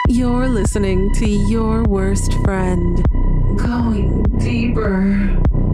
You're listening to Your Worst Friend. Going deeper.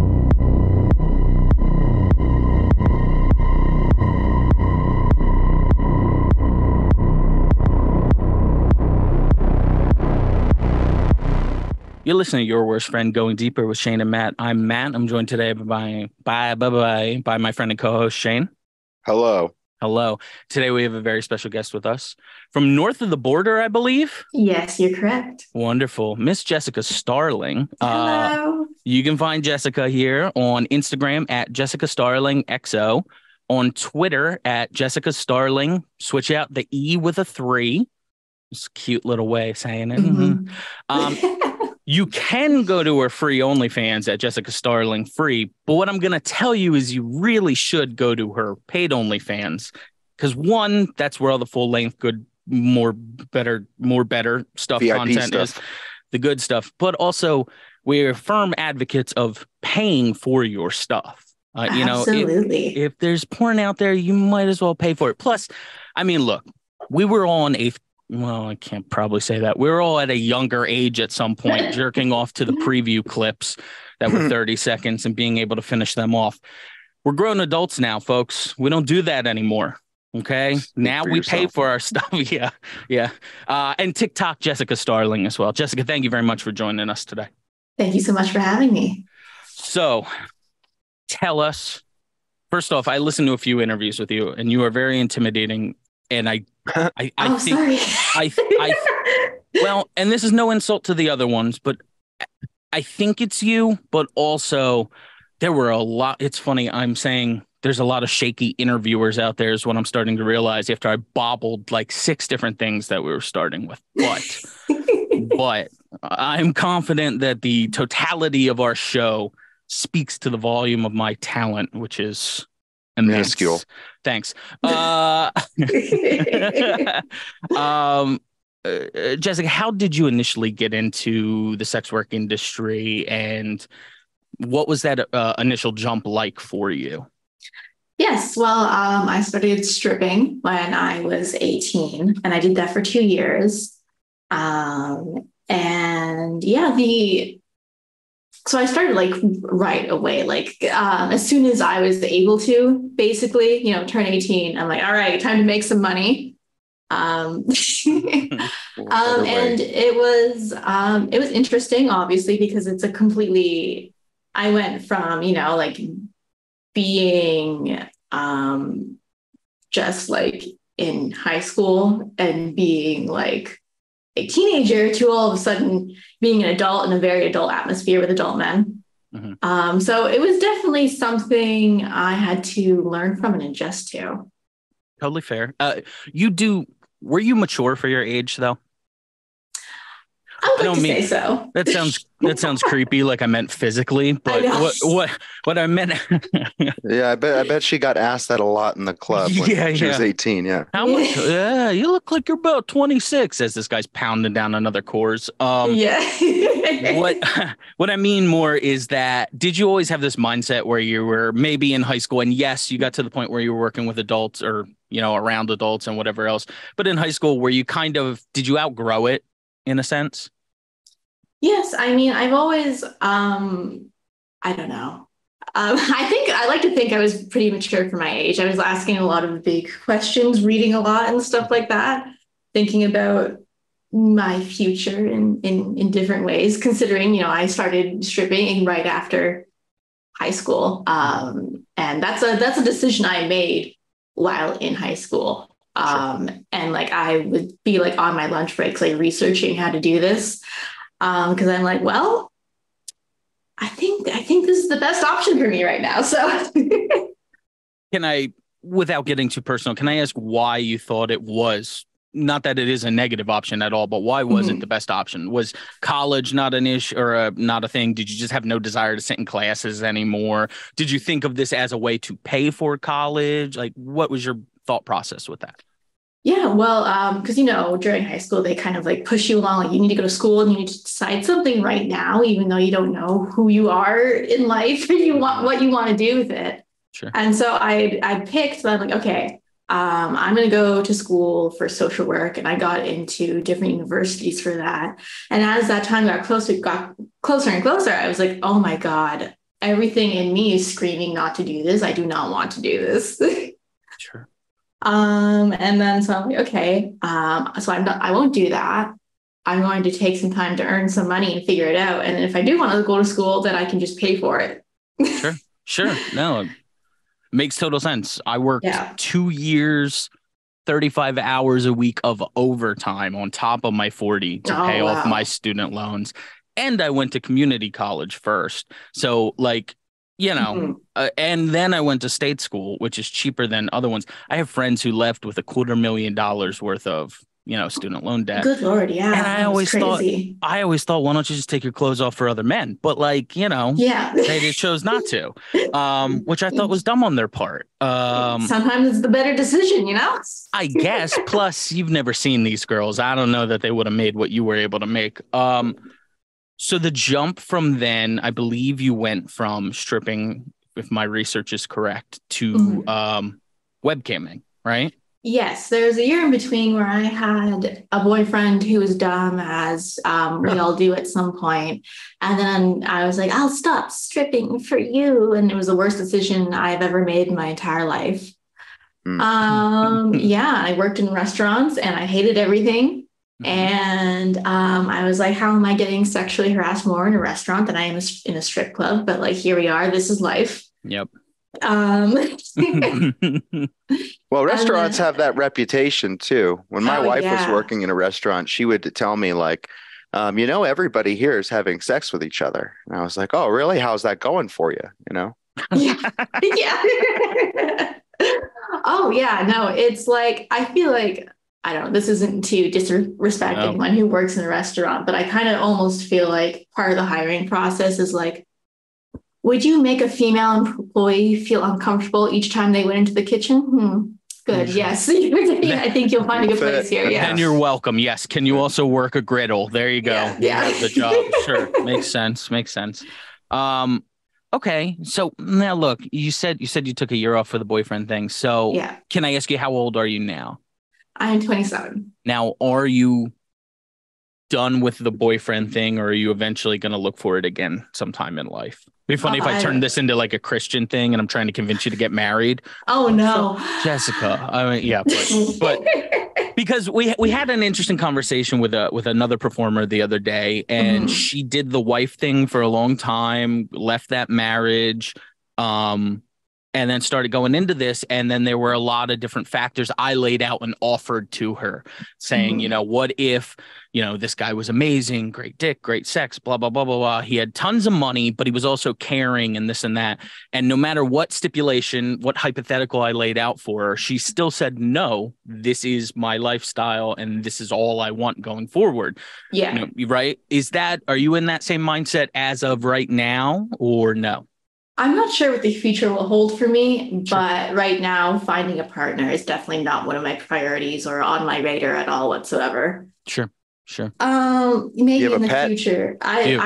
You're listening to Your Worst Friend, Going Deeper with Shane and Matt. I'm Matt. I'm joined today by my friend and co-host, Shane. Hello. Hello. Today we have a very special guest with us from north of the border, I believe. Yes, you're correct. Wonderful. Miss Jessica Starling. Hello. You can find Jessica here on Instagram at Jessica Starling XO, on Twitter at Jessica Starling. Switch out the E with a 3. It's a cute little way of saying it. Mm-hmm. You can go to her free OnlyFans at Jessica Starling free, but what I'm going to tell you is you really should go to her paid OnlyFans because one, that's where all the full length, good, more better stuff VIP content stuff. is, the good stuff. But also, we're firm advocates of paying for your stuff. Absolutely. If there's porn out there, you might as well pay for it. Plus, I mean, look, we were on well, I can't probably say that. We were all at a younger age at some point, jerking off to the preview clips that were 30 seconds and being able to finish them off. We're grown adults now, folks. We don't do that anymore. Okay. Now we pay for our stuff. Yeah. And Tik Tok, Jessica Starling as well. Jessica, thank you very much for joining us today. Thank you so much for having me. So tell us, first off, I listened to a few interviews with you and you are very intimidating. And I think, sorry. Well, and this is no insult to the other ones, but I think it's you, but also there were a lot. It's funny. I'm saying there's a lot of shaky interviewers out there is what I'm starting to realize after I bobbled like 6 different things that we were starting with. But I'm confident that the totality of our show speaks to the volume of my talent, which is minuscule. Thanks. Jessica, how did you initially get into the sex work industry and what was that initial jump like for you? Yes. Well, I started stripping when I was 18 and I did that for 2 years. So I started like right away, like as soon as I was able to basically, turn 18, I'm like, all right, time to make some money. And it was interesting, obviously, because it's I went from, like being just like in high school and being like a teenager to all of a sudden being an adult in a very adult atmosphere with adult men. Mm-hmm. So it was definitely something I had to learn from and adjust to. Totally fair. Were you mature for your age though? I would like to say so. That sounds creepy. Like I meant physically, but what I meant. Yeah, I bet she got asked that a lot in the club when she was 18. Yeah. How much? Yeah, you look like you're about 26. As this guy's pounding down another course. Yeah. What I mean more is that did you always have this mindset where you were maybe in high school and yes, you got to the point where you were working with adults or around adults and whatever else, but in high school where you did you outgrow it in a sense? Yes. I mean, I've always, I don't know. I like to think I was pretty mature for my age. I was asking a lot of big questions, reading a lot and stuff like that, thinking about my future in different ways, considering, I started stripping right after high school. And that's a decision I made while in high school. Sure. And like, I would be like on my lunch breaks, like researching how to do this. Because I'm like, well, I think this is the best option for me right now. So can I, without getting too personal, can I ask why you thought it was, not that it is a negative option at all, but why was it the best option? Was college not an issue or not a thing? Did you just have no desire to sit in classes anymore? Did you think of this as a way to pay for college? Like, what was your thought process with that? Yeah, well, because, during high school, they kind of like push you along. Like you need to go to school and you need to decide something right now, even though you don't know who you are in life and what you want to do with it. Sure. And so I picked, I'm like, okay, I'm going to go to school for social work. And I got into different universities for that. And as that time got closer and closer, I was like, oh my God, everything in me is screaming not to do this. I do not want to do this. Sure. And then so I'm like, okay, so I won't do that. I'm going to take some time to earn some money and figure it out. And if I do want to go to school, then I can just pay for it. Sure. No, it makes total sense. I worked 2 years, 35 hours a week of overtime on top of my 40 to pay off my student loans. And I went to community college first. So like, and then I went to state school, which is cheaper than other ones. I have friends who left with $250,000 worth of, student loan debt. Good Lord. Yeah. And I always thought, why don't you just take your clothes off for other men? But like, they just chose not to, which I thought was dumb on their part. Sometimes it's the better decision, I guess. Plus, you've never seen these girls. I don't know that they would have made what you were able to make. So the jump from then, I believe you went from stripping, if my research is correct, to webcamming, right? Yes, there was a year in between where I had a boyfriend who was dumb, as we all do at some point. And then I was like, I'll stop stripping for you. And it was the worst decision I've ever made in my entire life. I worked in restaurants and I hated everything. And I was like, how am I getting sexually harassed more in a restaurant than I am in a strip club? But like, here we are. This is life. Yep. Well, restaurants have that reputation too. When my wife was working in a restaurant, she would tell me like, everybody here is having sex with each other. And I was like, oh, really? How's that going for you? Yeah. Oh yeah. No, it's like, I feel like, I don't know, this isn't to disrespect anyone who works in a restaurant, but I kind of almost feel like part of the hiring process is like, would you make a female employee feel uncomfortable each time they went into the kitchen? Good. Yes. I think you'll find a good place here. Yeah. And you're welcome. Yes. Can you also work a griddle? There you go. Yeah. The job. Sure. Makes sense. Okay. So now look, you said you took a year off for the boyfriend thing. So can I ask you, how old are you now? I'm 27. Now, are you done with the boyfriend thing, or are you eventually going to look for it again sometime in life? It'd be funny if I turned this into like a Christian thing and I'm trying to convince you to get married. Oh no, so, Jessica. I mean, yeah, but because we had an interesting conversation with another performer the other day, and she did the wife thing for a long time, left that marriage, and then started going into this. And then there were a lot of different factors I laid out and offered to her, saying, what if, this guy was amazing, great dick, great sex, blah, blah, blah, blah, blah. He had tons of money, but he was also caring and this and that. And no matter what stipulation, what hypothetical I laid out for her, she still said, no, this is my lifestyle and this is all I want going forward. Yeah. Right. Are you in that same mindset as of right now, or no? I'm not sure what the future will hold for me, but right now finding a partner is definitely not one of my priorities or on my radar at all whatsoever. Sure. Maybe in the future.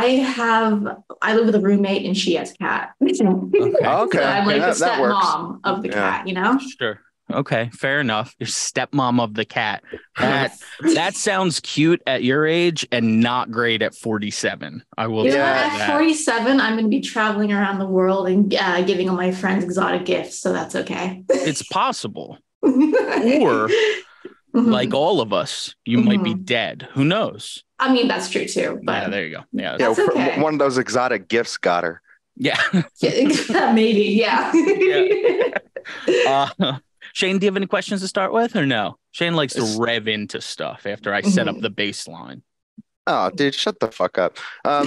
I live with a roommate and she has a cat. Okay. So I'm like the stepmom of the cat, Sure. Okay, fair enough. Your stepmom of the cat. That sounds cute at your age and not great at 47. I will say that. At 47, I'm going to be traveling around the world and giving all my friends exotic gifts, so that's okay. It's possible. Or like all of us, you might be dead. Who knows? I mean, that's true too. But yeah, there you go. Yeah, that's okay. One of those exotic gifts got her. Yeah. Maybe. Yeah. Shane, do you have any questions to start with, or no? Shane likes to rev into stuff after I set up the baseline. Oh, dude, shut the fuck up.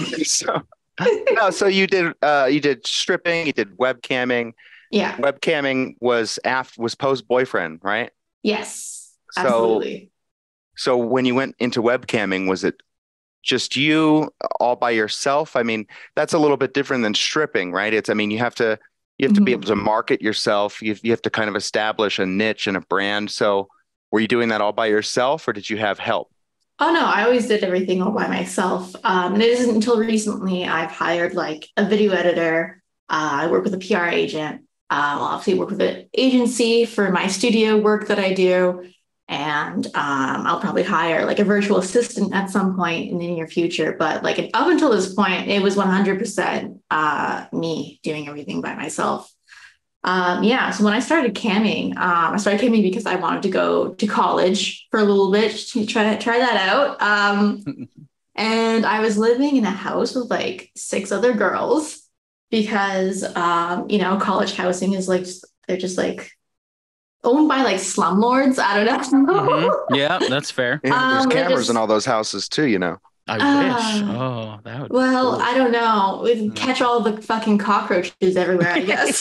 So you did stripping, you did webcamming. Yeah. Webcamming was post boyfriend, right? Yes, absolutely. So when you went into webcamming, was it just you all by yourself? I mean, that's a little bit different than stripping, right? You have to be able to market yourself. You have to kind of establish a niche and a brand. So were you doing that all by yourself, or did you have help? Oh, no, I always did everything all by myself. And it isn't until recently I've hired like a video editor. I work with a PR agent. I'll obviously work with an agency for my studio work that I do. And I'll probably hire like a virtual assistant at some point in the near future. But like up until this point, it was 100% me doing everything by myself. So when I started camming, because I wanted to go to college for a little bit to try that out. And I was living in a house with like 6 other girls because, college housing is like, they're just like owned by like slumlords. I don't know. Mm-hmm. Yeah, that's fair. Yeah, there's cameras in all those houses too, you know. I wish. Oh, that would. Well, be cool. I don't know. We'd catch all the fucking cockroaches everywhere, I guess.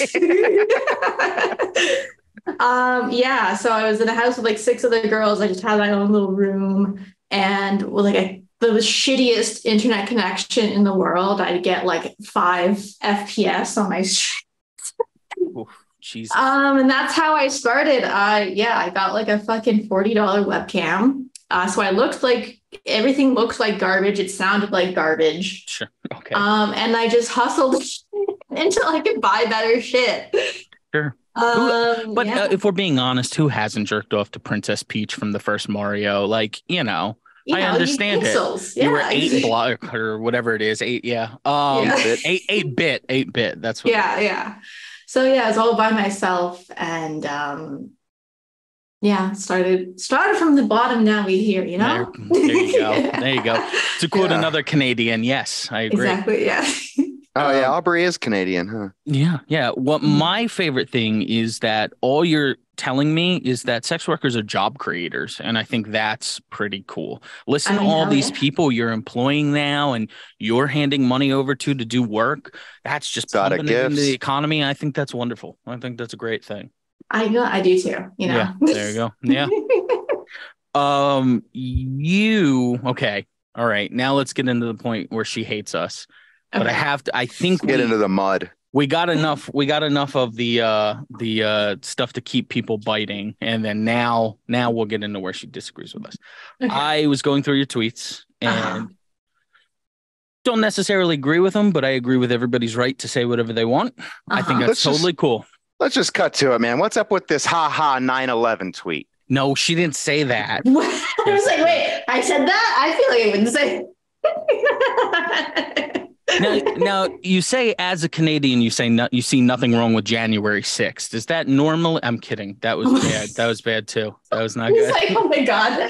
So I was in a house with like 6 other girls. I just had my own little room, and with like the shittiest internet connection in the world. I'd get like 5 FPS on my Jesus. And that's how I started. I got like a fucking $40 webcam. So I looked like everything looked like garbage. It sounded like garbage. Sure. Okay. And I just hustled until I could buy better shit. Sure. If we're being honest, who hasn't jerked off to Princess Peach from the first Mario? Like, I understand it. Yeah, you were 8 block or whatever it is. 8. Yeah. 8-bit. 8-bit. That's what. Yeah. So yeah, it's all by myself, and started from the bottom. Now we here, There you go. There you go. To quote another Canadian, yes, I agree. Exactly. Yeah. Oh yeah, Aubrey is Canadian, huh? Yeah. What my favorite thing is that all you're telling me is that sex workers are job creators, and I think that's pretty cool. Listen to all these people you're employing now, and you're handing money over to do work. That's just pumping it into the economy. I think that's wonderful. I think that's a great thing. I do too. Yeah, there you go. Yeah. Okay. All right. Now let's get into the point where she hates us. But I think get into the mud. We got enough of the stuff to keep people biting. And then now we'll get into where she disagrees with us. Okay. I was going through your tweets and don't necessarily agree with them, but I agree with everybody's right to say whatever they want. I think that's totally cool. Let's just cut to it, man. What's up with this 9/11 tweet? No, she didn't say that. I was like, wait, I said that? I feel like I wouldn't say. Now, you say as a Canadian, you say you see nothing wrong with January 6th. Is that normal? I'm kidding. That was bad. That was bad too. That was not good. Like, oh my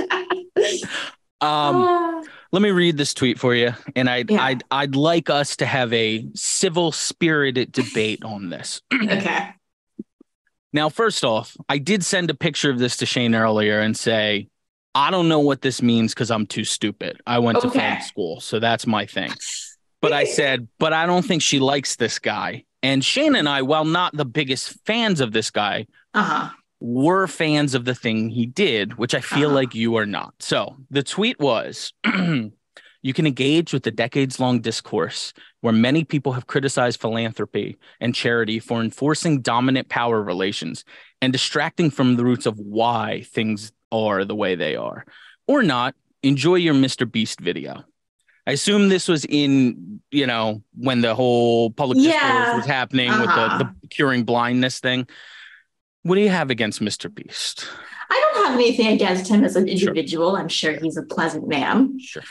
God. Let me read this tweet for you, and I'd like us to have a civil spirited debate on this. Okay. Now, first off, I did send a picture of this to Shane earlier and say, I don't know what this means because I'm too stupid. I went to film school, so that's my thing. But I said, but I don't think she likes this guy. And Shane and I, while not the biggest fans of this guy, were fans of the thing he did, which I feel like you are not. So the tweet was, you can engage with the decades-long discourse where many people have criticized philanthropy and charity for enforcing dominant power relations and distracting from the roots of why things are the way they are. Or not, enjoy your Mr. Beast video. I assume this was in, when the whole public discourse was happening with the curing blindness thing. What do you have against Mr. Beast? I don't have anything against him as an individual. Sure. I'm sure he's a pleasant man. Sure.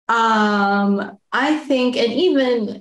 I think, and even,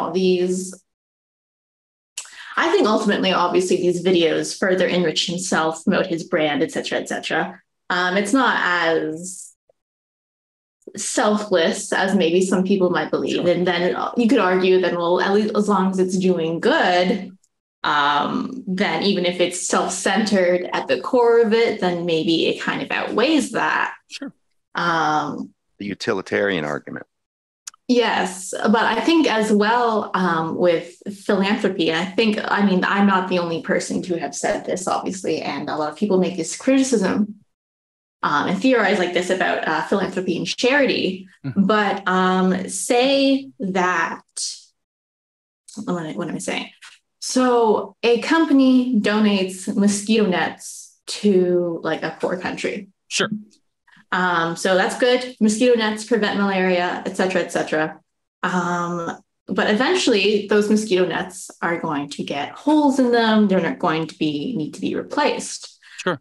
I think ultimately, obviously, these videos further enrich himself, promote his brand, et cetera, et cetera. It's not as selfless as maybe some people might believe. Sure. And then you could argue that, well, at least as long as it's doing good, then even if it's self-centered at the core of it, then maybe it kind of outweighs that. Sure. The utilitarian argument. Yes, but I think as well with philanthropy, I'm not the only person to have said this, obviously, and a lot of people make this criticism and theorize like this about philanthropy and charity. Mm-hmm. But say that, what am I saying? So a company donates mosquito nets to like a poor country. Sure. So that's good. Mosquito nets prevent malaria, et cetera, et cetera. but eventually those mosquito nets are going to get holes in them. They're not going to need to be replaced. Sure.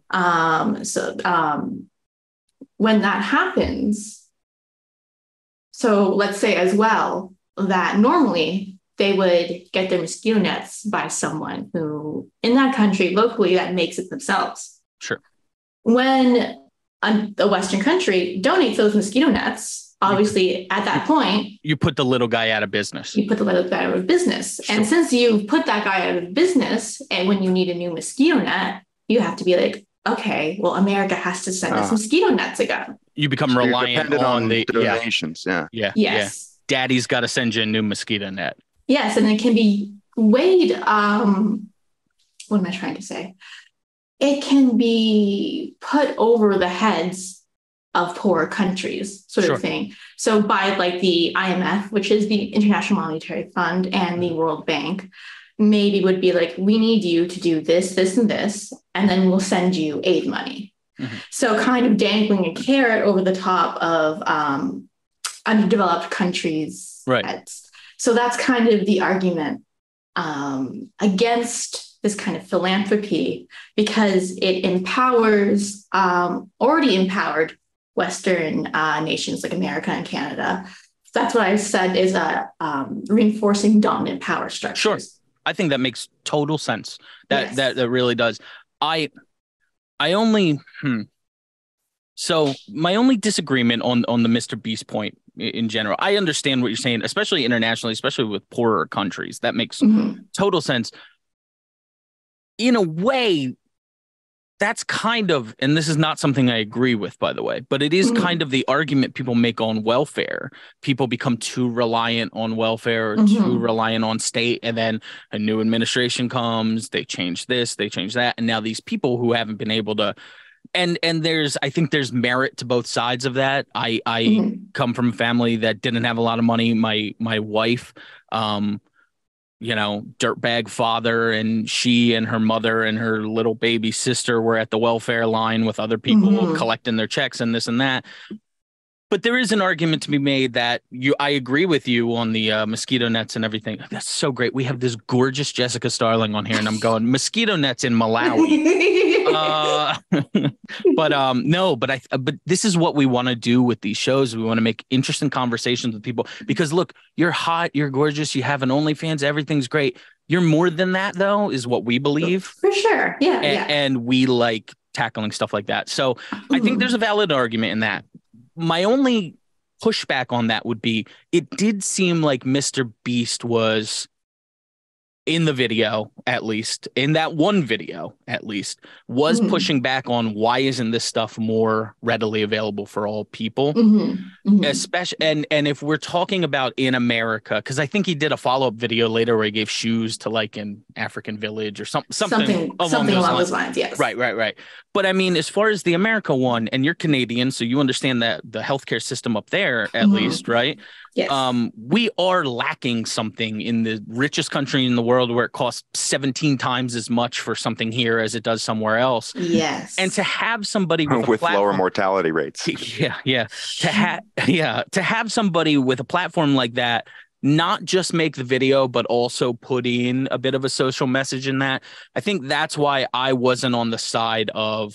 When that happens, so let's say as well that normally they would get their mosquito nets by someone who in that country locally that makes it themselves. Sure. When a Western country donates those mosquito nets, obviously at that point, you put the little guy out of business. You put the little guy out of business. Sure. And since you put that guy out of business, and when you need a new mosquito net, you have to be like, okay, well, America has to send us mosquito nets again. You become reliant on the donations. Yeah. Yes. Yeah. Daddy's got to send you a new mosquito net. Yes. And it can be weighed. What am I trying to say? It can be put over the heads of poor countries, sort of thing. So by like the IMF, which is the International Monetary Fund, and the World Bank, maybe would be like, we need you to do this, this, and this, and then we'll send you aid money. Mm-hmm. So kind of dangling a carrot over the top of underdeveloped countries' heads. So that's kind of the argument against this kind of philanthropy, because it empowers already empowered Western nations like America and Canada. That's what I said is reinforcing dominant power structures. Sure. I think that makes total sense. That really does. So my only disagreement on the Mr. Beast point in general, I understand what you're saying, especially internationally, especially with poorer countries. That makes total sense. In a way, that's kind of, and this is not something I agree with, by the way, but it is kind of the argument people make on welfare. People become too reliant on welfare, or too reliant on state, and then a new administration comes, they change this, they change that, and now these people who haven't been able to, and I think there's merit to both sides of that. I come from a family that didn't have a lot of money. My wife, dirtbag father, and she and her mother and her little baby sister were at the welfare line with other people collecting their checks and this and that. But there is an argument to be made that I agree with you on the mosquito nets and everything. That's so great. We have this gorgeous Jessica Starling on here, and I'm going mosquito nets in Malawi. But this is what we want to do with these shows. We want to make interesting conversations with people, because look, you're hot, you're gorgeous, you have an OnlyFans, everything's great. You're more than that, though, is what we believe. For sure. Yeah. And we like tackling stuff like that. So I think there's a valid argument in that. My only pushback on that would be, it did seem like Mr. Beast was, in the video, at least, in that one video, at least, was pushing back on why isn't this stuff more readily available for all people, especially, and if we're talking about in America, because I think he did a follow-up video later where he gave shoes to like an African village or something along those lines. Yes. Right. But I mean, as far as the America one, and you're Canadian, so you understand that the healthcare system up there, at least, right? Yes. We are lacking something in the richest country in the world, where it costs 17 times as much for something here as it does somewhere else. Yes. And to have somebody with lower mortality rates. Yeah. To have somebody with a platform like that, not just make the video, but also put in a bit of a social message in that. I think that's why I wasn't on the side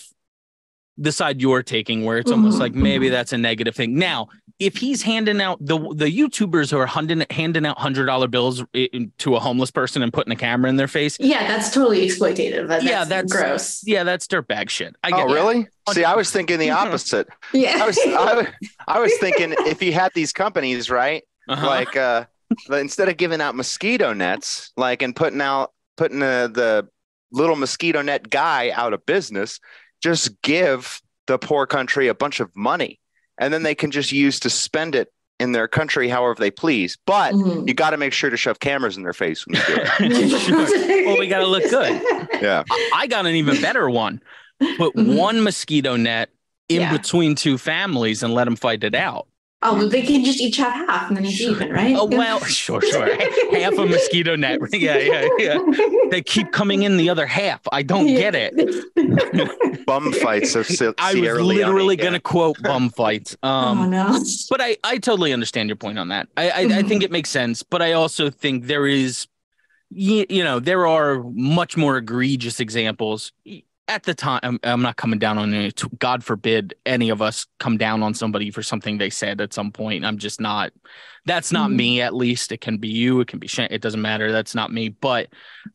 you're taking, where it's almost like maybe that's a negative thing. Now, if he's handing out the YouTubers who are handing out $100 bills to a homeless person and putting a camera in their face. Yeah, that's totally exploitative. That's gross. Yeah, that's dirtbag shit. Really? See, I was thinking the opposite. Yeah. I was thinking if he had these companies, right? Like instead of giving out mosquito nets, like, and putting the little mosquito net guy out of business, just give the poor country a bunch of money, and then they can just use to spend it in their country however they please. But you got to make sure to shove cameras in their face when you do it. Sure. Well, we got to look good. Yeah. I got an even better one. Put one mosquito net in between two families and let them fight it out. Oh, well, they can just each have half and then it's even, right? Oh, well, sure. Half a mosquito net. Yeah. They keep coming in the other half. I don't get it. Bum fights of Sierra I was Leone. literally going to quote bum fights. Oh, no. But I totally understand your point on that. I think it makes sense. But I also think there is, there are much more egregious examples. At the time, I'm not coming down on it. God forbid any of us come down on somebody for something they said at some point. I'm just not. That's not me. At least it can be you. It can be Shane. It doesn't matter. That's not me. But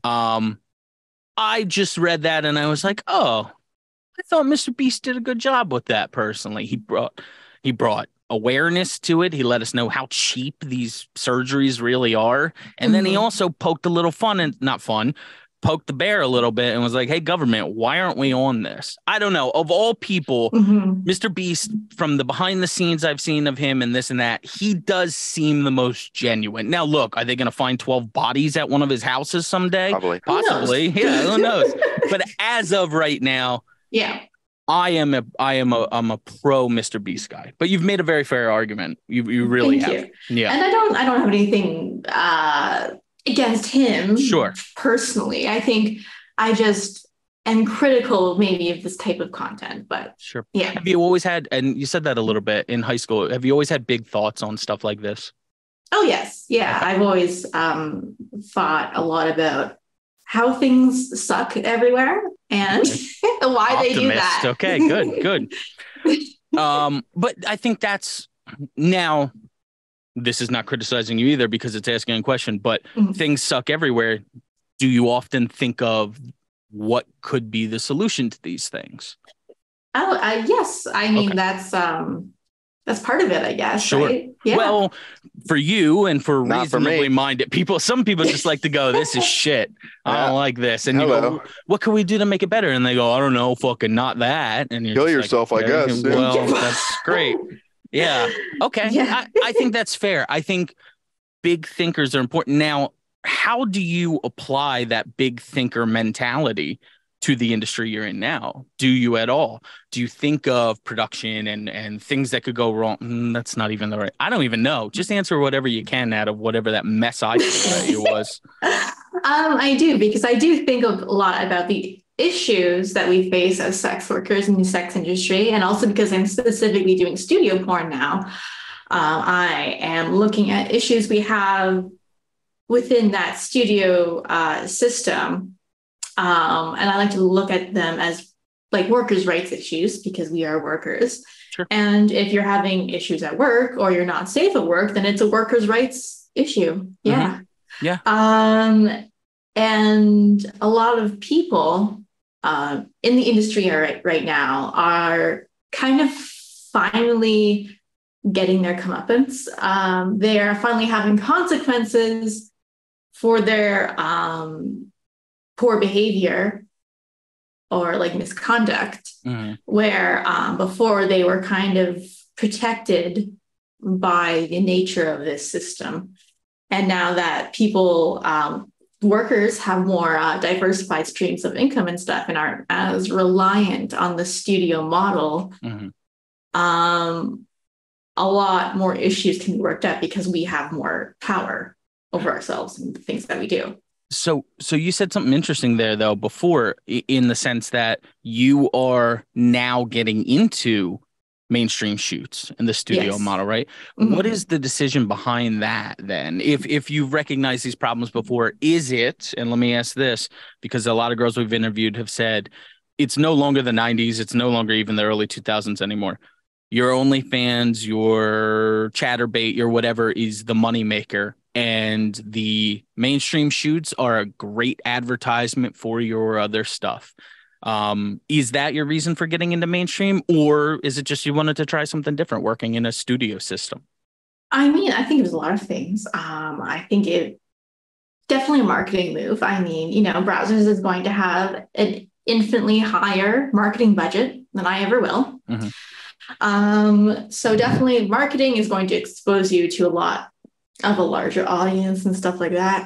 I just read that and I was like, oh, I thought Mr. Beast did a good job with that. Personally, he brought awareness to it. He let us know how cheap these surgeries really are, and then he also poked a little poked the bear a little bit and was like, hey, government, why aren't we on this? I don't know. Of all people, Mr. Beast, from the behind the scenes I've seen of him and this and that, he does seem the most genuine. Now, look, are they going to find 12 bodies at one of his houses someday? Probably. Possibly. Yeah, who knows? But as of right now, I'm a pro Mr. Beast guy. But you've made a very fair argument. You really have. Thank you. Yeah. And I don't have anything against him personally. I think I just am critical maybe of this type of content, but have you always had, and you said that a little bit in high school, have you always had big thoughts on stuff like this? Oh yes. I've always thought a lot about how things suck everywhere and why they do that. Okay, good. But I think that's now, this is not criticizing you either because it's asking a question, but things suck everywhere. Do you often think of what could be the solution to these things? Oh, yes. I mean, that's part of it, I guess. Sure. Right? Yeah. Well, for you and for Not reasonably for minded people, some people just like to go, this is shit. I don't like this. And you go, what can we do to make it better? And they go, I don't know, fucking not that. And you kill yourself, I guess. Well, that's great. Yeah. Okay. Yeah. I think that's fair. I think big thinkers are important. Now, how do you apply that big thinker mentality to the industry you're in now? Do you at all? Do you think of production and things that could go wrong? That's not even the right. I don't even know. Just answer whatever you can out of whatever that mess I thought it was. I do, because I do think a lot about the issues that we face as sex workers in the sex industry, and also because I'm specifically doing studio porn now, I am looking at issues we have within that studio system, and I like to look at them as like workers' rights issues because we are workers. Sure. And if you're having issues at work or you're not safe at work, then it's a workers' rights issue. Yeah. Yeah. And a lot of people in the industry right now are kind of finally getting their comeuppance. They are finally having consequences for their poor behavior or like misconduct, where before they were kind of protected by the nature of this system. And now that people, workers have more diversified streams of income and stuff and aren't as reliant on the studio model, a lot more issues can be worked out because we have more power over ourselves and the things that we do. So you said something interesting there, though, before, in the sense that you are now getting into mainstream shoots in the studio model, right? What is the decision behind that then? If you've recognized these problems before, is it, and let me ask this, because a lot of girls we've interviewed have said, it's no longer the 90s, it's no longer even the early 2000s anymore. Your OnlyFans, your Chatterbait, your whatever is the moneymaker, and the mainstream shoots are a great advertisement for your other stuff. Is that your reason for getting into mainstream, or is it just you wanted to try something different working in a studio system? I mean, I think it was a lot of things. I think it definitely a marketing move. I mean, Browsers is going to have an infinitely higher marketing budget than I ever will. So definitely marketing is going to expose you to a lot of a larger audience and stuff like that.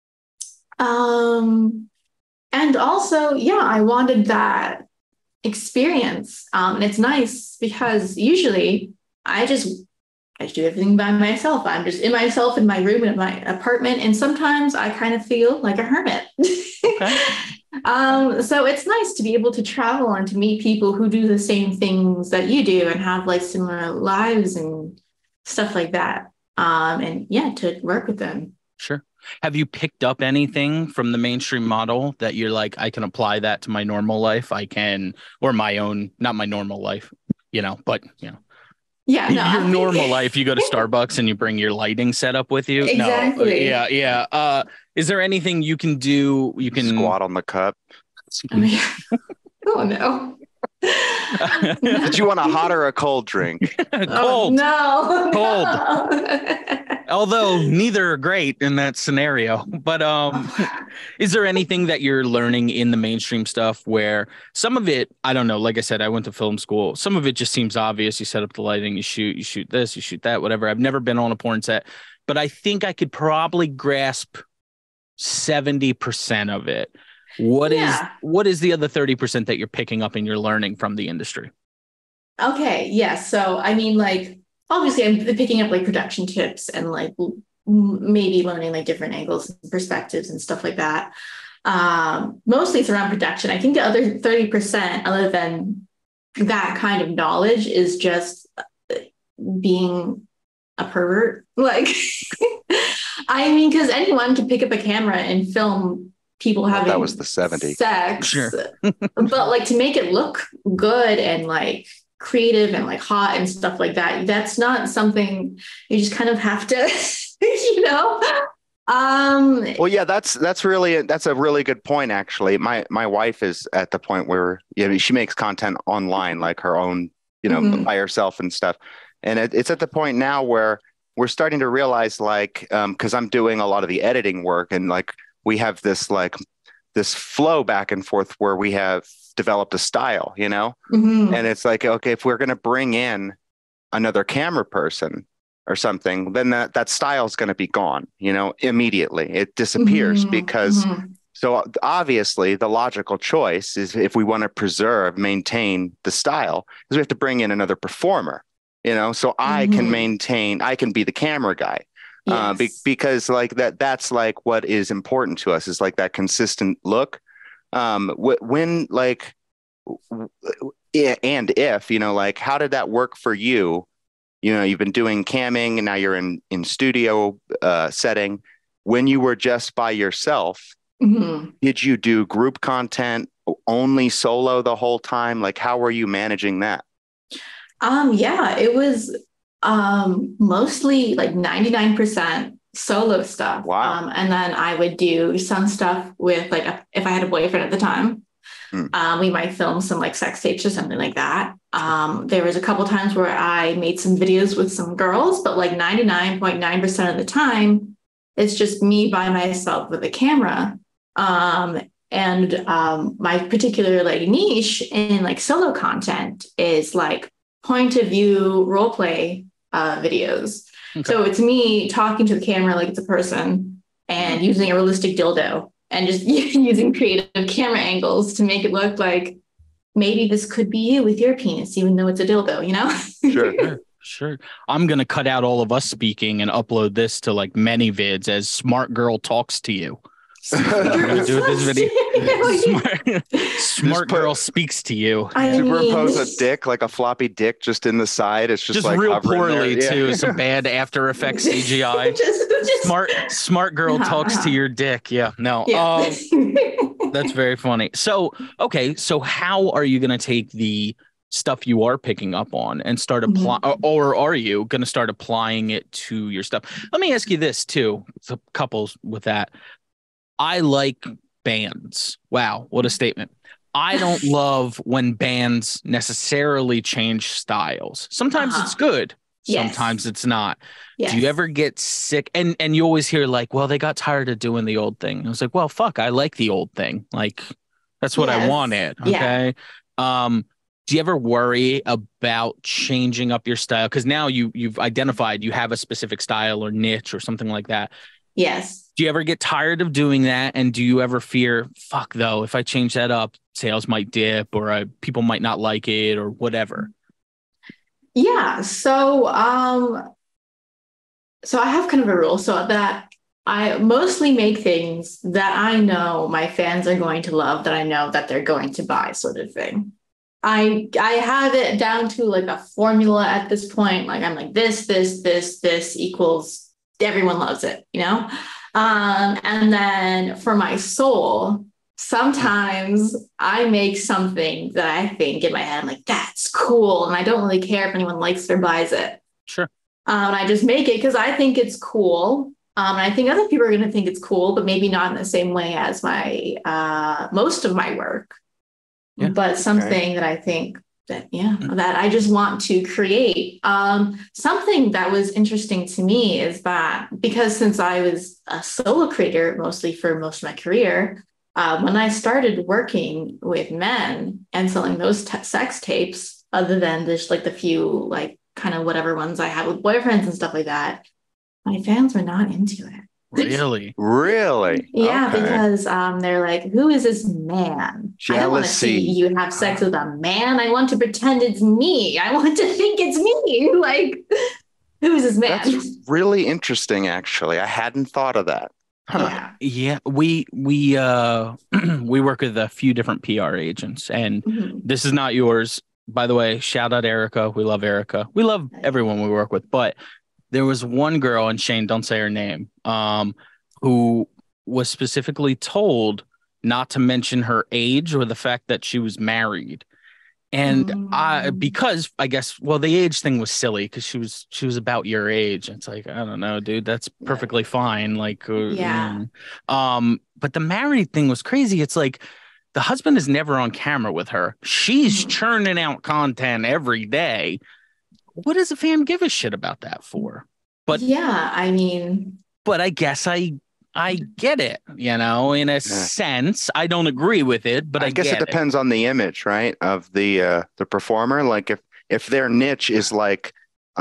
And also, I wanted that experience. And it's nice because usually I just I just do everything by myself. I'm just in myself in my room in my apartment. And sometimes I kind of feel like a hermit. Okay. So it's nice to be able to travel and to meet people who do the same things that you do and have like similar lives and stuff like that. And yeah, to work with them. Sure. Have you picked up anything from the mainstream model that you're like, I can apply that to my normal life? I can, or my own, not my normal life, but Yeah, no, your normal life, you go to Starbucks and you bring your lighting setup with you. Exactly. No, yeah. Is there anything you can do? You can squat on the cup. Oh no. Did you want a hot or a cold drink? Cold. Oh, no. Cold. No. Although neither are great in that scenario. But is there anything that you're learning in the mainstream stuff where some of it, I don't know, like I said, I went to film school. Some of it just seems obvious. You set up the lighting, you shoot this, you shoot that, whatever. I've never been on a porn set, but I think I could probably grasp 70% of it. What is the other 30% that you're picking up and you're learning from the industry? Okay, yeah. So I mean, like, obviously I'm picking up like production tips and like maybe learning like different angles and perspectives and stuff like that. Mostly it's around production. I think the other 30%, other than that kind of knowledge, is just being a pervert. Like, I mean, because anyone can pick up a camera and film people having that was the 70s. sex. Sure. But like to make it look good and like creative and like hot and stuff like that, that's not something you just kind of have to, Well, yeah, that's a really good point, actually. My wife is at the point where she makes content online, like her own, by herself and stuff. And it's at the point now where we're starting to realize, like, because I'm doing a lot of the editing work, and like we have this flow back and forth where we have developed a style, and it's like, okay, if we're going to bring in another camera person or something, then that style is going to be gone, immediately. It disappears because so obviously the logical choice is, if we want to maintain the style, is we have to bring in another performer, so I can be the camera guy. Yes. Because like that's like what is important to us, is like that consistent look. When like, and if, like, how did that work for you? You've been doing camming and now you're in studio setting. When you were just by yourself, did you do group content, only solo the whole time? Like, how were you managing that? Yeah, it was mostly like 99% solo stuff. Wow. And then I would do some stuff with like if I had a boyfriend at the time. We might film some like sex tapes or something like that. There was a couple times where I made some videos with some girls, but like 99.9% of the time, it's just me by myself with a camera. And my particular like niche in like solo content is like point of view role play videos. Okay. So it's me talking to the camera like it's a person and using a realistic dildo and just using creative camera angles to make it look like maybe this could be you with your penis, even though it's a dildo, Sure. I'm going to cut out all of us speaking and upload this to like many vids as Smart Girl Talks to You. I'm going to do this video. Smart Girl Speaks to You. Superimpose a dick, like a floppy dick, just in the side. It's just like real poorly too. Some bad After Effects CGI. Smart Girl Talks to Your dick. Yeah, no. Yeah. That's very funny. So, okay. So how are you going to take the stuff you are picking up on and start applying, or are you going to start applying it to your stuff? Let me ask you this too. So couples with that. I like bands. Wow, what a statement. I don't love when bands necessarily change styles. Sometimes it's good. Sometimes it's not. Yes. Do you ever get sick? And you always hear like, well, they got tired of doing the old thing. I was like, well, fuck, I like the old thing. Like, that's what I wanted. Okay. Yeah. Do you ever worry about changing up your style? Because now you've identified you have a specific style or niche or something like that. Yes. Do you ever get tired of doing that? And do you ever fear, fuck, though, if I change that up, sales might dip or people might not like it or whatever? Yeah. So so I have kind of a rule so that I mostly make things that I know my fans are going to love, that I know that they're going to buy, sort of thing. I have it down to like a formula at this point. Like I'm like this equals everyone loves it, you know? And then for my soul, sometimes I make something that I think in my head, I'm like, that's cool. And I don't really care if anyone likes it or buys it. Sure. And I just make it because I think it's cool. And I think other people are going to think it's cool, but maybe not in the same way as my most of my work. Yeah. But something that I think that, that I just want to create. Something that was interesting to me is that because since I was a solo creator, mostly for most of my career, when I started working with men and selling those sex tapes, other than just like the few, like kind of whatever ones I had with boyfriends and stuff like that, my fans were not into it. Really? Really? Yeah, okay. Because they're like, who is this man? Jealousy. I don't want to see you have sex with a man. I want to pretend it's me. I want to think it's me. Like, who is this man? That's really interesting, actually. I hadn't thought of that. Huh. Yeah. We we work with a few different PR agents, and this is not yours. By the way, shout out Erica. We love Erica. We love everyone we work with, but there was one girl, and Shane, don't say her name, who was specifically told not to mention her age or the fact that she was married. And because I guess, well, the age thing was silly because she was about your age. It's like, I don't know, dude, that's perfectly fine. Like, but the married thing was crazy. It's like the husband is never on camera with her. She's churning out content every day. What does a fan give a shit about that for? But yeah, I mean, but I guess I get it, in a sense. I don't agree with it, but I guess it depends on the image, right, of the performer. Like if their niche is like,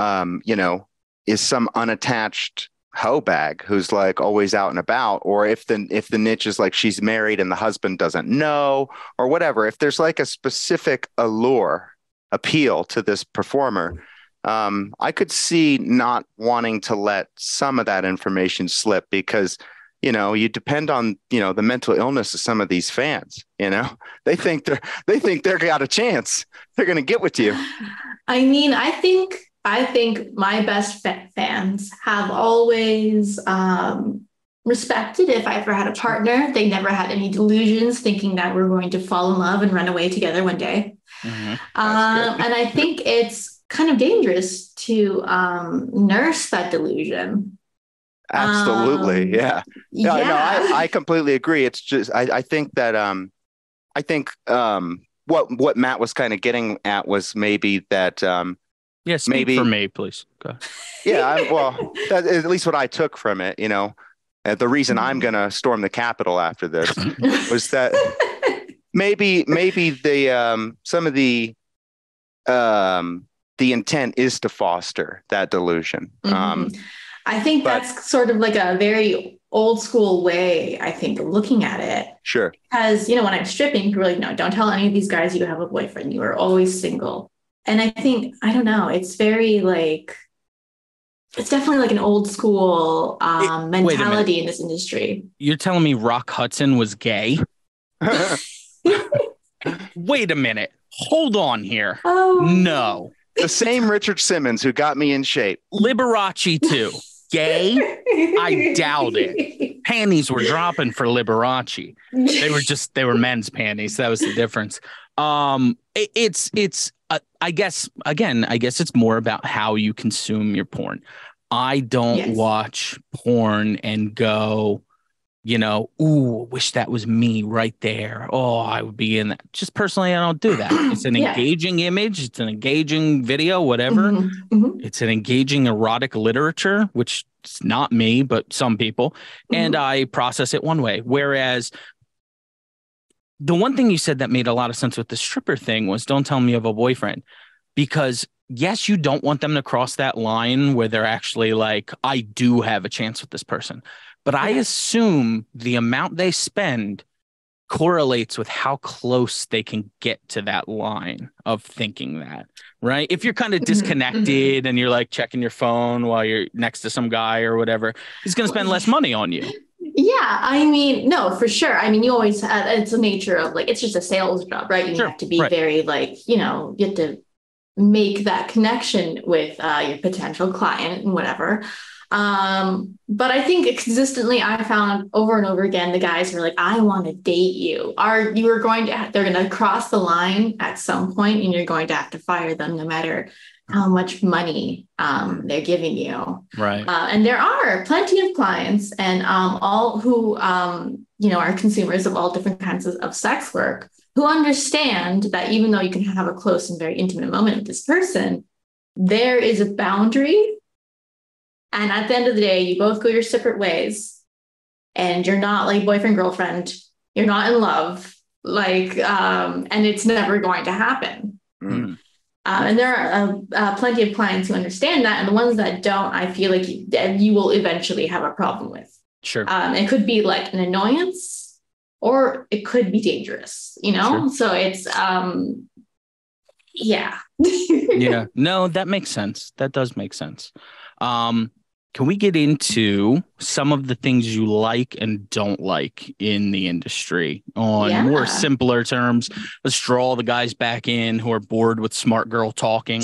is some unattached hoe bag who's like always out and about, or if the niche is like she's married and the husband doesn't know, or whatever. If there's like a specific appeal to this performer, I could see not wanting to let some of that information slip because, you depend on, the mental illness of some of these fans, they think they're got a chance. They're going to get with you. I mean, I think my best fans have always respected if I ever had a partner. They never had any delusions thinking that we're going to fall in love and run away together one day. And I think it's kind of dangerous to nurse that delusion. Absolutely. Yeah. No, I completely agree. It's just, I think that, what Matt was kind of getting at was maybe that, speak for me, please. Go ahead. Yeah. That's at least what I took from it, the reason I'm going to storm the Capitol after this was that maybe the, some of the intent is to foster that delusion. I think that's sort of like a very old school way, I think, of looking at it. Sure. Because, when I'm stripping, people are like, no, don't tell any of these guys you have a boyfriend. You are always single. And I think, I don't know, it's very like, it's definitely like an old school mentality in this industry. You're telling me Rock Hudson was gay? Wait a minute. Hold on here. Oh. No. The same Richard Simmons who got me in shape. Liberace too. Gay? I doubt it. Panties were dropping for Liberace. They were men's panties. That was the difference. It's I guess it's more about how you consume your porn. I don't watch porn and go, ooh, wish that was me right there. Oh, I would be in that. Just personally, I don't do that. It's an engaging image. It's an engaging video, whatever. It's an engaging erotic literature, which is not me, but some people. And I process it one way. Whereas the one thing you said that made a lot of sense with the stripper thing was don't tell me you have a boyfriend. Because yes, you don't want them to cross that line where they're actually like, I do have a chance with this person. But I assume the amount they spend correlates with how close they can get to that line of thinking that, right? If you're kind of disconnected and you're like checking your phone while you're next to some guy or whatever, he's going to spend less money on you. Yeah, I mean, no, for sure. I mean, you always it's the nature of like, it's just a sales job, right? You have to be very like, you have to make that connection with your potential client and whatever. But I think consistently I found over and over again, the guys were like, I want to date you. They're going to cross the line at some point and you're going to have to fire them no matter how much money they're giving you. Right. And there are plenty of clients and all who, are consumers of all different kinds of sex work who understand that even though you can have a close and very intimate moment with this person, there is a boundary. And at the end of the day, you both go your separate ways and you're not like boyfriend, girlfriend, you're not in love, and it's never going to happen. Mm. And there are plenty of clients who understand that. And the ones that don't, I feel like you will eventually have a problem with. Sure. It could be like an annoyance or it could be dangerous, Sure. So it's, yeah. Yeah, no, that makes sense. That does make sense. Can we get into some of the things you like and don't like in the industry on more simpler terms? Let's draw the guys back in who are bored with smart girl talking.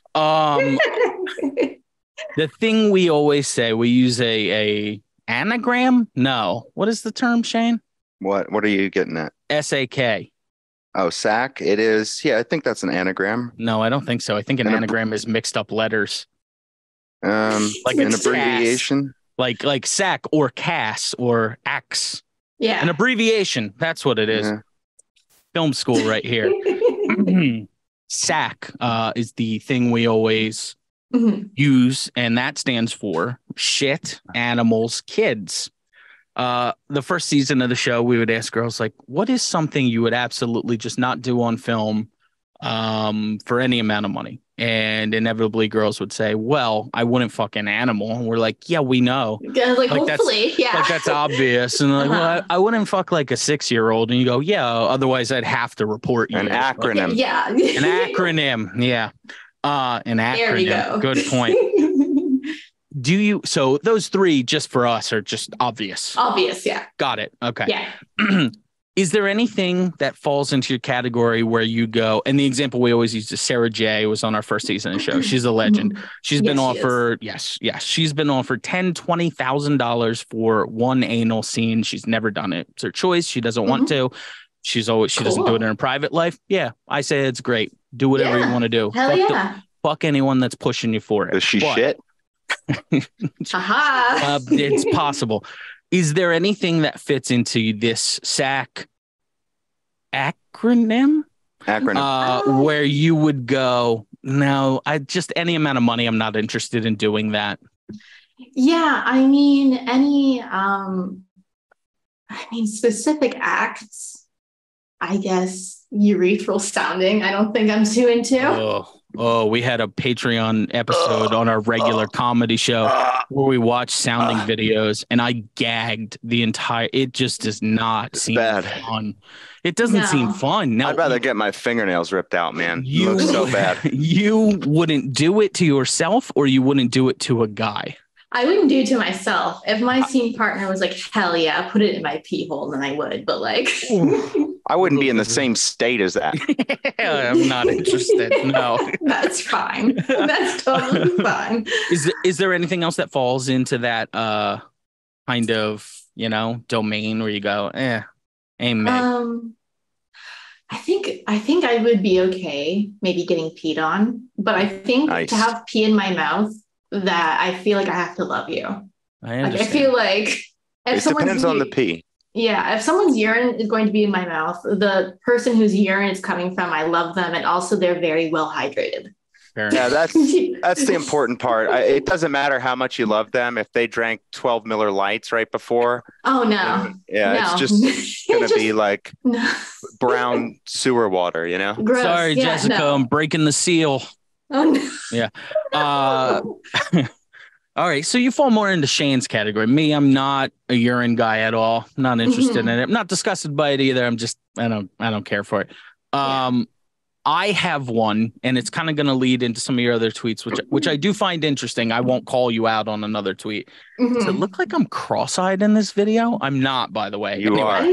The thing we always say, we use a anagram. No, what is the term, Shane? What are you getting at? SAK. Oh, SAC. It is. Yeah, I think that's an anagram. No, I don't think so. I think an anagram is mixed up letters. Like an abbreviation, like SAC or CAS or AX. Yeah, an abbreviation. That's what it is. Yeah. Film school right here. SAC is the thing we always use, and that stands for shit, animals, kids. The first season of the show, we would ask girls like, what is something you would absolutely just not do on film for any amount of money? And inevitably girls would say, well, I wouldn't fuck an animal. And we're like, yeah, we know. Like hopefully, that's obvious. And like, well, I wouldn't fuck like a 6-year-old. And you go, yeah, otherwise I'd have to report you. An acronym. Yeah. An acronym. Yeah. An acronym. There we go. Good point. So those three just for us are just obvious. Obvious, yeah. Got it. Okay. Yeah. Is there anything that falls into your category where you go, and the example we always use is Sara Jay was on our first season of the show. She's a legend. She's been offered, she's been offered $10,000, $20,000 for one anal scene. She's never done it. It's her choice. She doesn't want to. She doesn't do it in her private life. Yeah, I say it's great. Do whatever you want to do. Hell fuck anyone that's pushing you for it. Does she shit? It's possible. Is there anything that fits into this SAC acronym? Where you would go, no, any amount of money, I'm not interested in doing that. Yeah, I mean, specific acts, I guess, urethral sounding, I don't think I'm too into. Oh, we had a Patreon episode on our regular comedy show where we watched sounding videos, and I gagged the entire. It just does not seem fun. It doesn't seem fun. Now, I'd rather get my fingernails ripped out, man. It looks so bad. You wouldn't do it to yourself, or you wouldn't do it to a guy? I wouldn't do it to myself. If my scene partner was like, hell yeah, put it in my pee hole, then I would. But like, I wouldn't be in the same state as that. I'm not interested. No, that's fine. That's totally fine. Is there anything else that falls into that kind of, domain where you go, ain't me? I think I would be okay maybe getting peed on, but I think to have pee in my mouth, that I feel like I have to love you. I feel like if it depends on the pee. Yeah, if someone's urine is going to be in my mouth, the person whose urine is coming from, I love them, and also they're very well hydrated. Yeah, that's the important part. It doesn't matter how much you love them if they drank 12 Miller Lights right before. Oh no! It's just gonna be like brown sewer water, Gross. Sorry, Jessica, I'm breaking the seal. Oh no! Yeah. All right, so you fall more into Shane's category. Me, I'm not a urine guy at all. Not interested in it. I'm not disgusted by it either. I don't care for it. I have one, and it's kind of going to lead into some of your other tweets, which I do find interesting. I won't call you out on another tweet. Does it look like I'm cross-eyed in this video? I'm not, by the way. You are.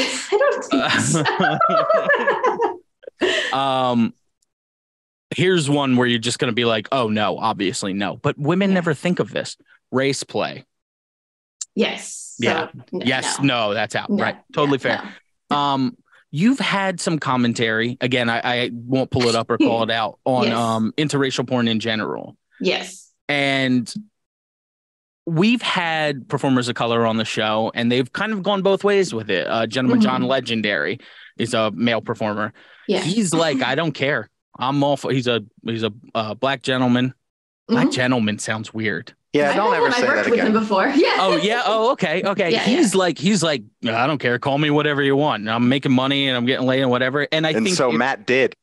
I don't think so. Here's one where you're just going to be like, oh, no, obviously no. But women never think of this. Race play. Yes. Yeah. No, that's out. No. Right. Totally fair. No. You've had some commentary. Again, I won't pull it up or call it out on interracial porn in general. Yes. And we've had performers of color on the show, and they've kind of gone both ways with it. Gentleman John Legendary is a male performer. Yeah. He's like, I don't care. I'm all for, he's a black gentleman. Black gentleman sounds weird. Yeah, don't ever say that again. With him before. Yeah. Oh yeah. Oh okay. Yeah, he's like I don't care. Call me whatever you want. I'm making money and I'm getting laid and whatever. And think so. Matt did.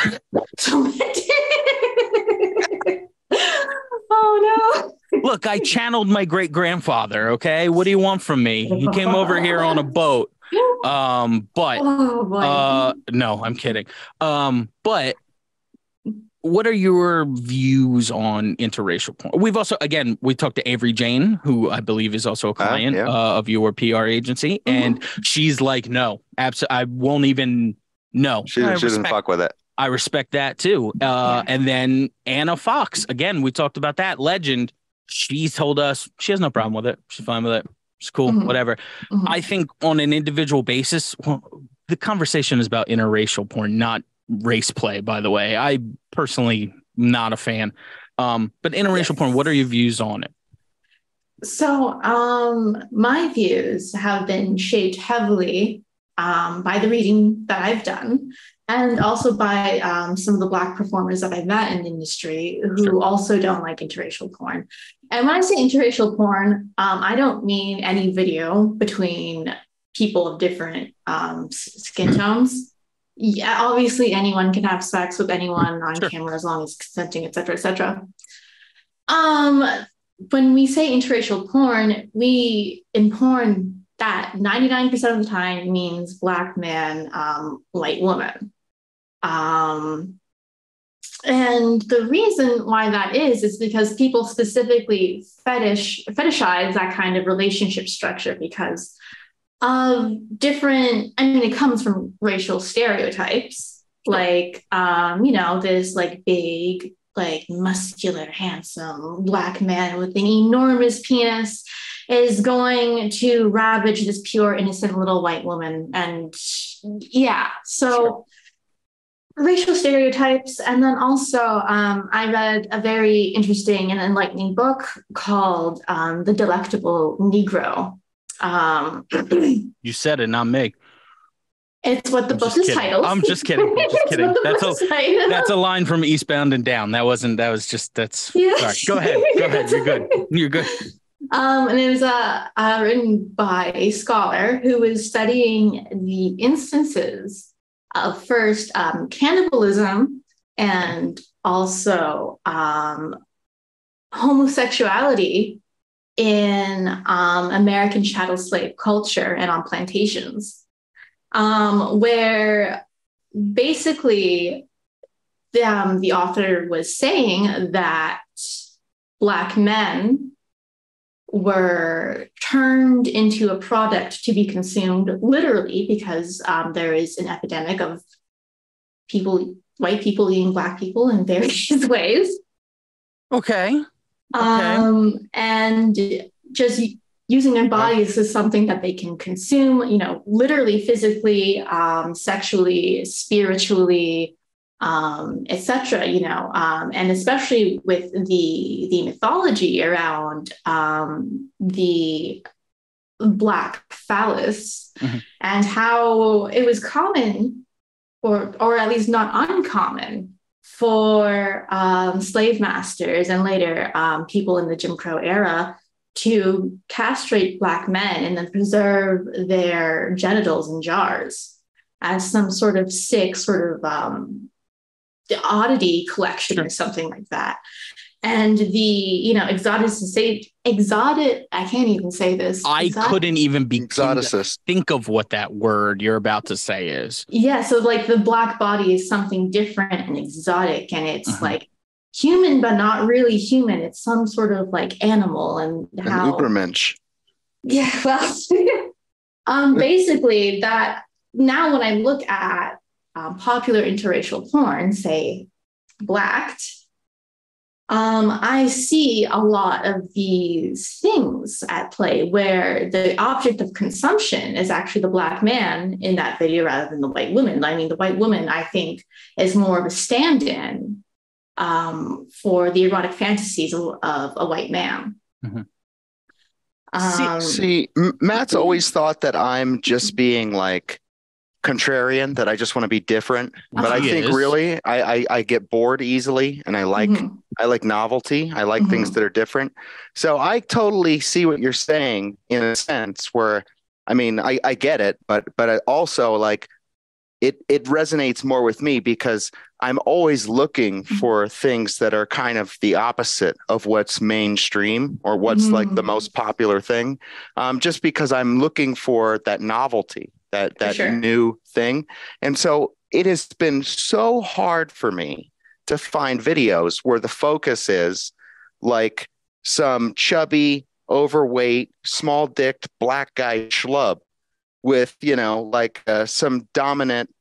Oh no. Look, I channeled my great grandfather. Okay, what do you want from me? He came over here on a boat. But no, I'm kidding. But what are your views on interracial porn? We've also, again, we talked to Avery Jane, who I believe is also a client of your PR agency. And she's like, no, absolutely. I won't even know. She doesn't fuck with it. I respect that too. And then Anna Fox, again, we talked about that legend. She told us she has no problem with it. She's fine with it. It's cool, whatever. I think on an individual basis, the conversation is about interracial porn, not race play, by the way. I personally not a fan. But interracial porn, what are your views on it? So my views have been shaped heavily by the reading that I've done, and also by some of the Black performers that I've met in the industry who also don't like interracial porn. And when I say interracial porn, I don't mean any video between people of different skin tones. Yeah, obviously anyone can have sex with anyone on camera as long as consenting, et cetera, et cetera. When we say interracial porn, in porn, that 99% of the time means Black man, white woman. And the reason why that is because people specifically fetishize that kind of relationship structure because of different, it comes from racial stereotypes, like, this like big, like muscular, handsome Black man with an enormous penis is going to ravage this pure, innocent little white woman. And racial stereotypes. And then also I read a very interesting and enlightening book called The Delectable Negro. You said it, not me. It's what the book is titled. I'm just kidding. That's a line from Eastbound and Down. Sorry. Go ahead. You're good. And it was written by a scholar who was studying the instances of first cannibalism and also homosexuality in American chattel slave culture and on plantations, where basically the author was saying that Black men were turned into a product to be consumed literally because there is an epidemic of white people eating Black people in various ways. Okay. And just using their bodies as something that they can consume, literally, physically, sexually, spiritually, etc. And especially with the mythology around the Black phallus and how it was common, or at least not uncommon, for slave masters and later people in the Jim Crow era to castrate Black men and then preserve their genitals in jars as some sort of sick oddity collection or something like that. and the, exotic, I can't even say this. I couldn't even begin to Exoticist. think of what that word you're about to say is. Yeah, so like the Black body is something different and exotic, and it's like human, but not really human. It's some sort of like animal, and how Ubermensch. Yeah, well, basically that now when I look at popular interracial porn, say Blacked, I see a lot of these things at play where the object of consumption is actually the Black man in that video rather than the white woman. I mean, the white woman, I think, is more of a stand-in for the erotic fantasies of a white man. See, Matt's always thought that I'm just being like contrarian, that I just want to be different. But I think really I get bored easily, and I like novelty. I like things that are different. So I totally see what you're saying in a sense where, I mean, I get it, but I also like it resonates more with me because I'm always looking for things that are kind of the opposite of what's mainstream or what's like the most popular thing. Just because I'm looking for that novelty, that new thing. And so it has been so hard for me to find videos where the focus is like some chubby, overweight, small dicked Black guy schlub with, some dominant,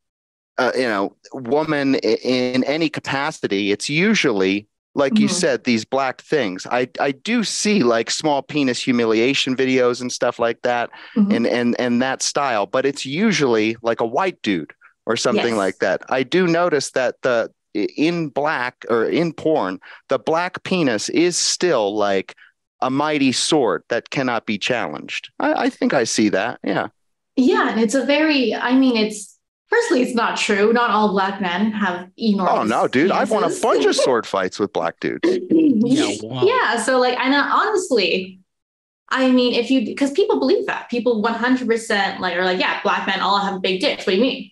woman in any capacity. It's usually, like you said, these Black things. I do see like small penis humiliation videos and stuff like that, and that style, but it's usually like a white dude or something like that. I do notice that in Black or in porn, the Black penis is still like a mighty sword that cannot be challenged. I think I see that. Yeah. Yeah. And it's firstly, it's not true. Not all Black men have enormous. Oh no, dude! I've won a bunch of sword fights with Black dudes. Yeah. So like, and honestly, I mean, because people believe that, people 100% like are like, yeah, Black men all have big dicks. What do you mean?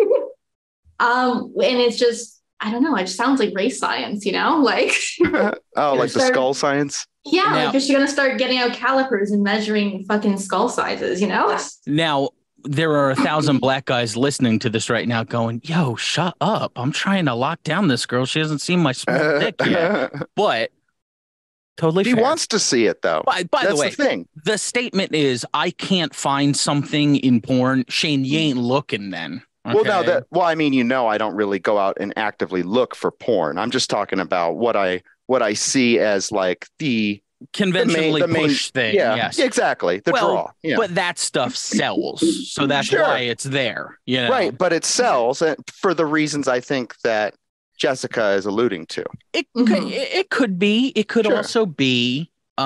And it's just, I don't know. It just sounds like race science, like. Like the skull science. Yeah, like you're gonna start getting out calipers and measuring fucking skull sizes, Now. There are 1,000 Black guys listening to this right now going, yo, shut up. I'm trying to lock down this girl. She hasn't seen my small dick yet. But totally He fair. wants to see it, though. By the way, the statement is, I can't find something in porn. Shane, you ain't looking then. Okay? Well, I mean, I don't really go out and actively look for porn. I'm just talking about what I see as like the conventionally push thing. Yes, exactly. The draw. Yeah. But that stuff sells, so that's why it's there. Right, but it sells for the reasons I think that Jessica is alluding to. It could be. It could also be.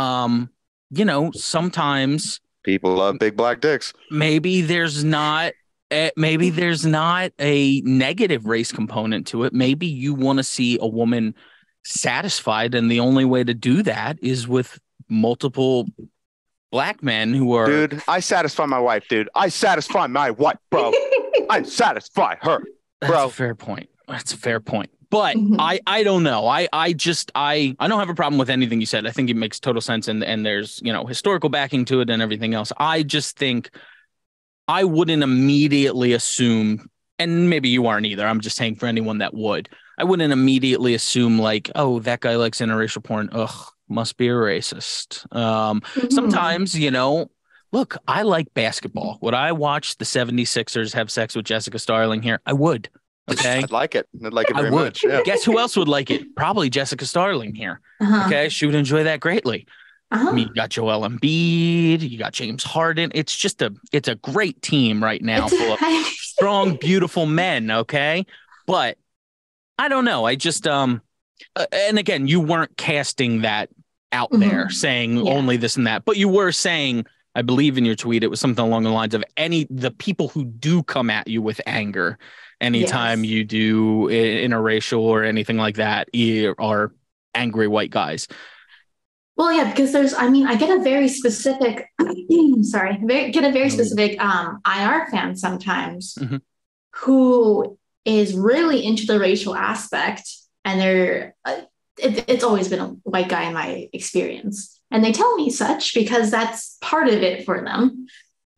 Sometimes people love big Black dicks. Maybe there's not. Maybe there's not a negative race component to it. Maybe you want to see a woman satisfied, and the only way to do that is with multiple Black men who are. Dude, I satisfy my wife, dude. I satisfy my wife, bro. I satisfy her, bro. That's a fair point. But I don't know. I don't have a problem with anything you said. I think it makes total sense, and there's historical backing to it and everything else. I just think I wouldn't immediately assume, and maybe you aren't either. I'm just saying for anyone that would. I wouldn't immediately assume like, oh, that guy likes interracial porn. Ugh, must be a racist. Sometimes, look, I like basketball. Would I watch the 76ers have sex with Jessica Starling here? I would. Okay. I'd like it. I'd like it very much. Yeah. Guess who else would like it? Probably Jessica Starling here. Okay. She would enjoy that greatly. I mean, you got Joel Embiid, you got James Harden. It's a great team right now, full of strong, beautiful men. Okay. But I don't know. I just, and again, you weren't casting that out there saying only this and that, but you were saying, I believe in your tweet, it was something along the lines of the people who do come at you with anger anytime you do interracial or anything like that are angry white guys. Well, yeah, because I get a very specific, specific IR fan sometimes who is really into the racial aspect, and they're it's always been a white guy in my experience. And they tell me such because that's part of it for them.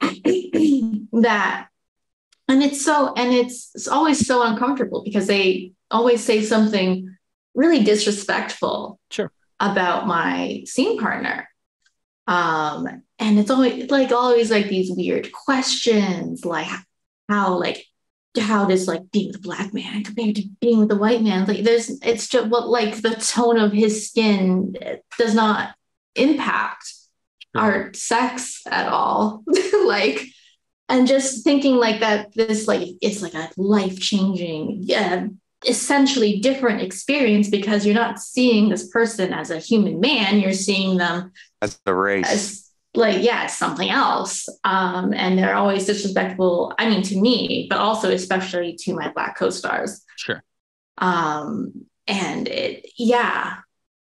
That, and it's always so uncomfortable because they always say something really disrespectful about my scene partner. And it's always like these weird questions, like how does like being with a black man compared to being with a white man? Like it's just what, like, the tone of his skin does not impact our sex at all. Like, and just thinking like that, this, like, it's like a life-changing, essentially different experience, because you're not seeing this person as a human man, you're seeing them as a race, as something else. And they're always disrespectful, I mean, to me, but also especially to my black co-stars. Sure. And it, yeah.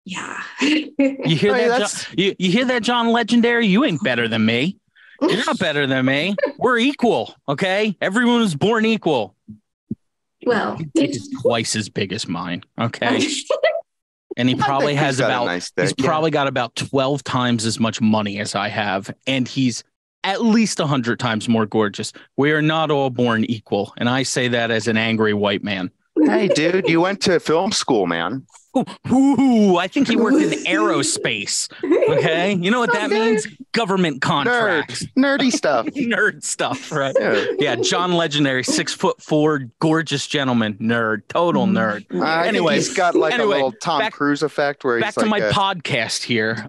You hear that? You hear that, John Legendary? You ain't better than me. You're not better than me. We're equal. Okay. Everyone was born equal. Well, it's twice as big as mine. Okay. And he probably has he's probably got about 12 times as much money as I have. And he's at least 100 times more gorgeous. We are not all born equal. And I say that as an angry white man. Hey, dude, you went to film school, man. Ooh, I think he worked in aerospace. Okay. You know what that means? Government contracts. Nerdy stuff. Nerd stuff, right? Yeah. John Legendary, 6'4", gorgeous gentleman, nerd, total nerd. Anyway, he's got like a little Tom Cruise effect where he's back to my podcast here.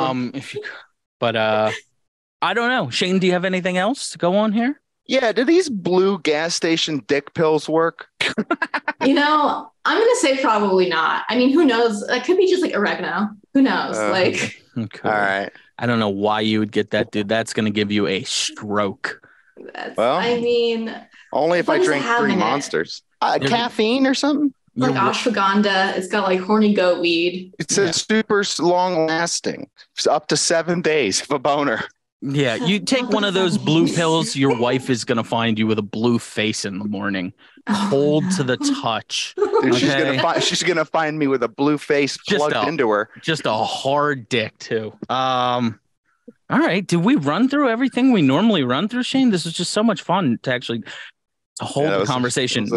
But I don't know. Shane, do you have anything else to go on here? Yeah, do these blue gas station dick pills work? I'm going to say probably not. I mean, who knows? It could be just like oregano. Who knows? Okay. All right. I don't know why you would get that, dude. That's going to give you a stroke. Only if I drink 3 monsters. Caffeine or something? Like ashwagandha. It's got like horny goat weed. It's a super long lasting. It's up to 7 days of a boner. Yeah, you take one of those blue pills, your wife is going to find you with a blue face in the morning. Cold to the touch. Dude, she's gonna find me with a blue face plugged into her. Just a hard dick, too. All right. Did we run through everything we normally run through, Shane? This was just so much fun to actually hold the conversation.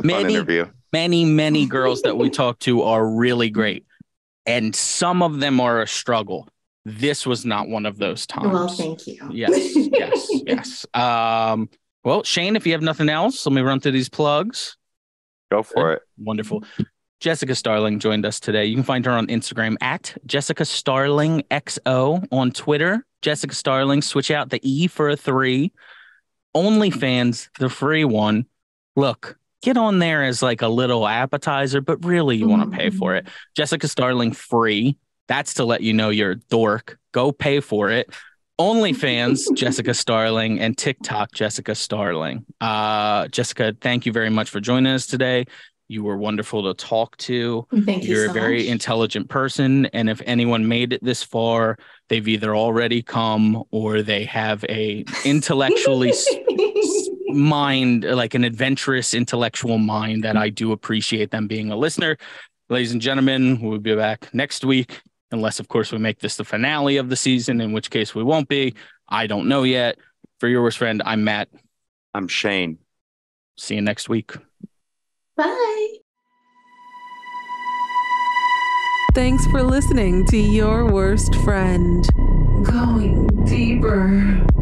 Many girls that we talked to are really great. And some of them are a struggle. This was not one of those times. Well, thank you. Yes. Well, Shane, if you have nothing else, let me run through these plugs. Go for it. Wonderful. Jessica Starling joined us today. You can find her on Instagram at Jessica Starling XO, on Twitter, Jessica Starling. Switch out the E for a 3. OnlyFans, the free one. Look, get on there as like a little appetizer, but really you want to pay for it. Jessica Starling free. That's to let you know you're a dork. Go pay for it. OnlyFans, Jessica Starling, and TikTok, Jessica Starling. Jessica, thank you very much for joining us today. You were wonderful to talk to. Thank you. You're so a very much. Intelligent person. And if anyone made it this far, they've either already come or they have a intellectually mind, like an adventurous intellectual mind, that I do appreciate them being a listener. Ladies and gentlemen, we'll be back next week. Unless, of course, we make this the finale of the season, in which case we won't be. I don't know yet. For your worst friend, I'm Matt. I'm Shane. See you next week. Bye. Thanks for listening to Your Worst Friend. Going deeper.